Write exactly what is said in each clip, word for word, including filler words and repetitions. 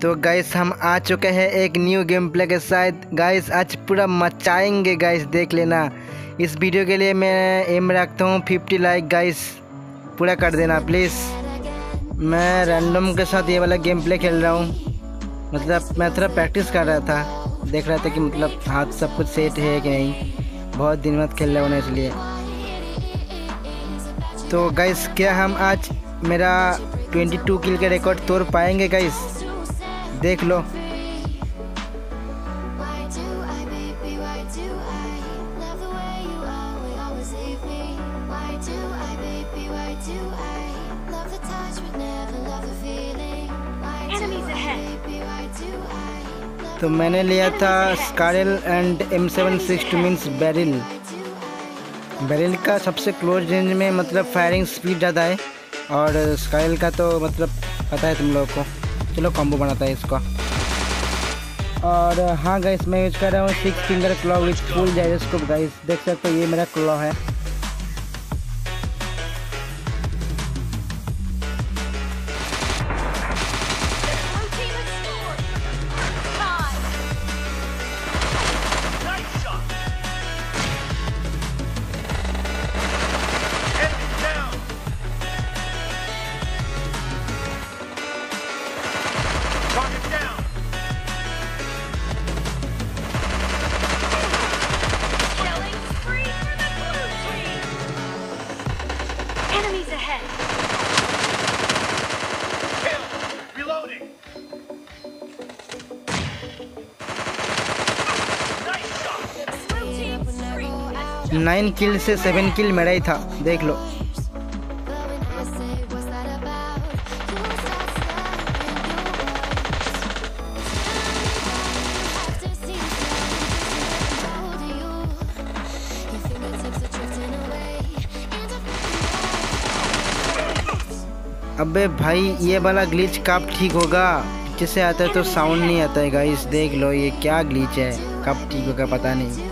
तो गाइस हम आ चुके हैं एक न्यू गेम प्ले के साथ। गाइस आज पूरा मचाएंगे गाइस, देख लेना। इस वीडियो के लिए मैं एम रखता हूँ फिफ्टी लाइक। गाइस पूरा कर देना प्लीज़। मैं रैंडम के साथ ये वाला गेम प्ले खेल रहा हूँ। मतलब मैं थोड़ा प्रैक्टिस कर रहा था, देख रहा था कि मतलब हाथ सब कुछ सेट है कि नहीं। बहुत दिन बाद खेल रहा हूँ ना, इसलिए। तो गाइस क्या हम आज मेरा बाईस किल के रिकॉर्ड तोड़ पाएंगे गाइस? देख लो। तो मैंने लिया था SCARL and M seven six two means Beryl. Beryl का सबसे क्लोज रेंज में मतलब फायरिंग स्पीड ज़्यादा है, और स्कारल का तो मतलब पता है तुम लोगों को। चलो कॉम्बो बनाता है इसका। और हाँ गाइस, मैं यूज कर रहा हूँ six finger claw with full gyroscope. Guys देख सकते हो, ये मेरा क्लॉ है। Enemies ahead. Kill. Reloading. Nice shot. Blue team three. Nine kill से सेवन किल मेरा ही था, देख लो। अबे भाई, ये वाला ग्लिच कब ठीक होगा? पीछे से आता है तो साउंड नहीं आता है गाइस। देख लो ये क्या ग्लिच है, कब ठीक होगा पता नहीं।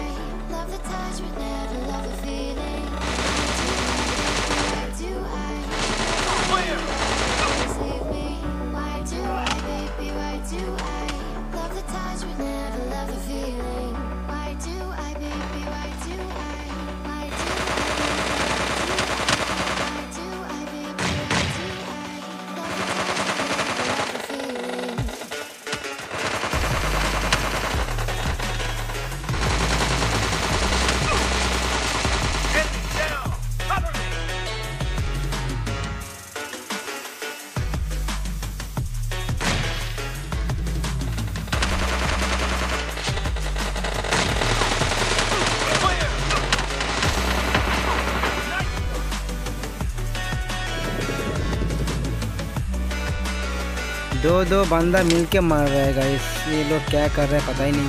दो दो बंदा मिलके मार रहा है गाइस। ये लोग क्या कर रहे हैं पता ही नहीं।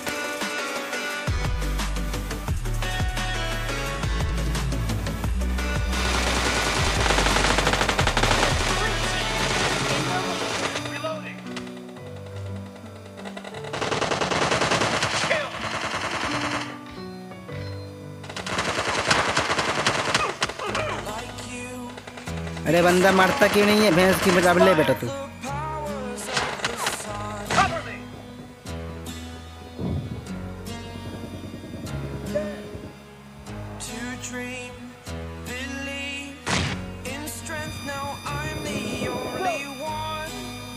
Reloading. Kill. अरे बंदा मारता क्यों नहीं है? भैंस की बजा ले बेटा तू। Cover me. To dream, believe in strength. Now I'm the only one,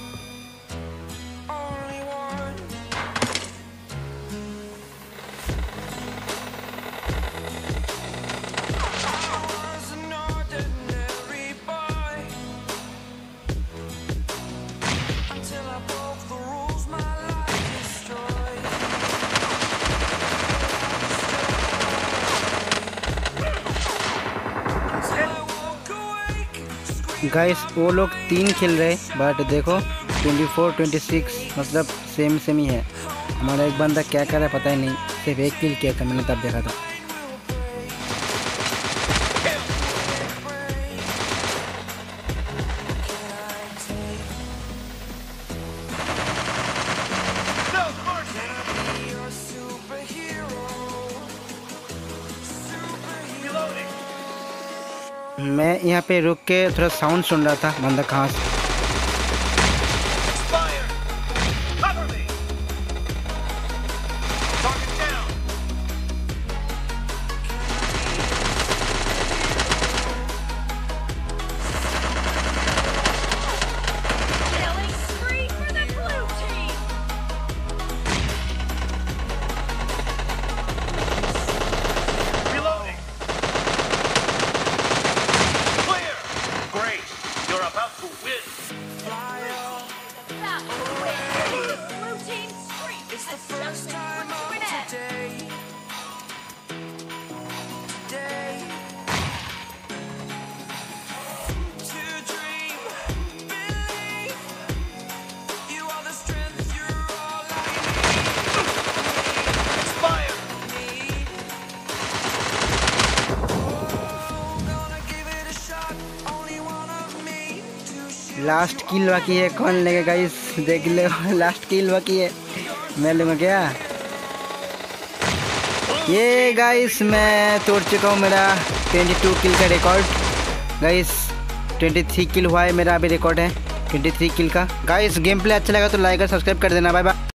only one. I was an ordinary boy until I broke the rules. My life destroyed. Guys वो लोग तीन खेल रहे, बट देखो ट्वेंटी फोर ट्वेंटी सिक्स मतलब same same ही है। हमारा एक बंदा क्या कर रहा है पता ही नहीं। सिर्फ एक किल किया था मैंने, तब देखा था। मैं यहाँ पे रुक के थोड़ा साउंड सुन रहा था, बंदा कहाँ से। लास्ट किल बाकी है, कौन लेगा गाइस देख लो। लास्ट किल बाकी है, मैं लूँगा क्या? ये गाइस मैं तोड़ चुका हूँ मेरा बाईस किल का रिकॉर्ड। गाइस तेईस किल हुआ है मेरा, अभी रिकॉर्ड है तेईस किल का। गाइस गेम प्ले अच्छा लगा तो लाइक और सब्सक्राइब कर देना। Bye bye.